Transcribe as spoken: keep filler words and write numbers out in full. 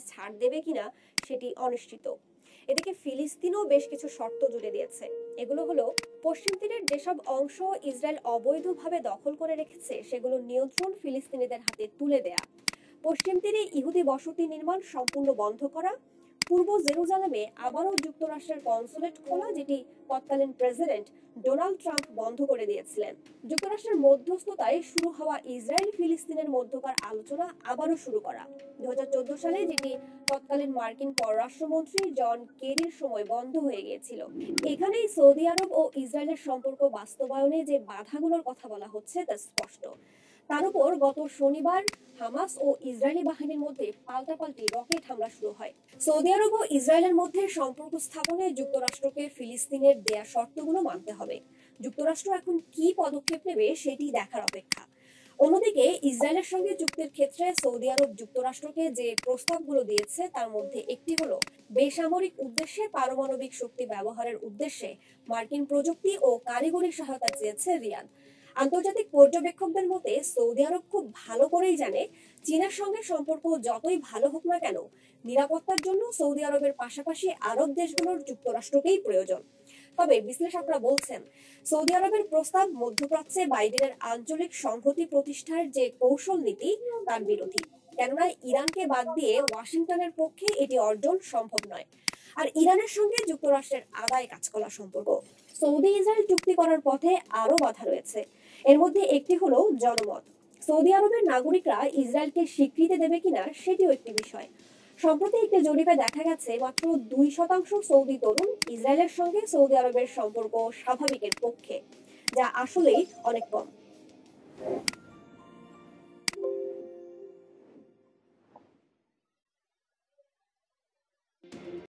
ছাড় দেবে কিনা সেটি অনিশ্চিত। এদিকে ফিলিস্তিনও বেশ কিছু শর্ত জুড়ে দিয়েছে। এগুলো হলো, পশ্চিম তীরের যেসব অংশ ইসরায়েল অবৈধভাবে দখল করে রেখেছে সেগুলো নিয়ন্ত্রণ ফিলিস্তিনিদের হাতে তুলে দেয়া, পশ্চিম তীরে ইহুদি বসতি নির্মাণ সম্পূর্ণ বন্ধ করা, পূর্ব জেরুজালেমে আবারও যুক্তরাষ্ট্রের কনসুলেট খোলা, যেটি তৎকালীন প্রেসিডেন্ট ডোনাল্ড ট্রাম্প বন্ধ করে দিয়েছিলেন। যুক্তরাষ্ট্রের মধ্যস্থতায় শুরু হওয়া ইসরায়েল ফিলিস্তিনের মধ্যকার আলোচনা আবারও শুরু করা দু হাজার চোদ্দ সালে, যেটি তৎকালীন মার্কিন পররাষ্ট্রমন্ত্রী জন কেরির সময় বন্ধ হয়ে গিয়েছিল। এখানেই সৌদি আরব ও ইসরায়েলের সম্পর্ক বাস্তবায়নে যে বাধাগুলোর কথা বলা হচ্ছে তা স্পষ্ট। তার উপর গত শনিবার হামাস ও ইসরায়েলি বাহিনীর মধ্যে পাল্টাপাল্টি রকেট হামলা শুরু হয়। সৌদি আরব ও ইসরায়েলের মধ্যে সম্পর্ক স্থাপনে যুক্তরাষ্ট্রকে ফিলিস্তিনের দেয়া শর্তগুলো মানতে হবে। যুক্তরাষ্ট্র এখন কি পদক্ষেপ নেবে সেটি দেখার অপেক্ষা। অন্যদিকে ইসরায়েলের সঙ্গে চুক্তির ক্ষেত্রে সৌদি আরব যুক্তরাষ্ট্রকে যে প্রস্তাবগুলো দিয়েছে তার মধ্যে একটি হলো, বেসামরিক উদ্দেশ্যে পারমাণবিক শক্তি ব্যবহারের উদ্দেশ্যে মার্কিন প্রযুক্তি ও কারিগরি সহায়তা চেয়েছে রিয়াদ। আন্তর্জাতিক পর্যবেক্ষকদের মতে সৌদি আরব খুব ভালো করেই জানে, চীনের সঙ্গে সম্পর্ক যতই ভালো হোক না কেন, নিরাপত্তার জন্য সৌদি আরবের পাশাপাশি আরব দেশগুলোর যুক্তরাষ্ট্রকেই প্রয়োজন। তবে বিশ্লেষকরা বলছেন, সৌদি আরবের প্রস্তাব মধ্যপ্রাচ্যে বাইডেনের আঞ্চলিক সংহতি প্রতিষ্ঠার যে কৌশল নীতি তার বিরোধী, কেননা ইরানকে বাদ দিয়ে ওয়াশিংটনের পক্ষে এটি অর্জন সম্ভব নয়। আর ইরানের সঙ্গে যুক্তরাষ্ট্রের আদায় কাজ করা সম্পর্ক। সৌদি ইসরায়েল চুক্তি করার পথে আরো বাধা রয়েছে। এর মধ্যে একটি হলো জনমত। সৌদি আরবের নাগরিকরা ইসরায়েলকে স্বীকৃতি দেবে কিনা সেটিও একটি বিষয়। সম্প্রতি একটি জরিপে দেখা গেছে মাত্র দুই শতাংশ সৌদি তরুণ ইসরায়েলের সঙ্গে সৌদি আরবের সম্পর্ক স্বাভাবিকের পক্ষে, যা আসলেই অনেক কম।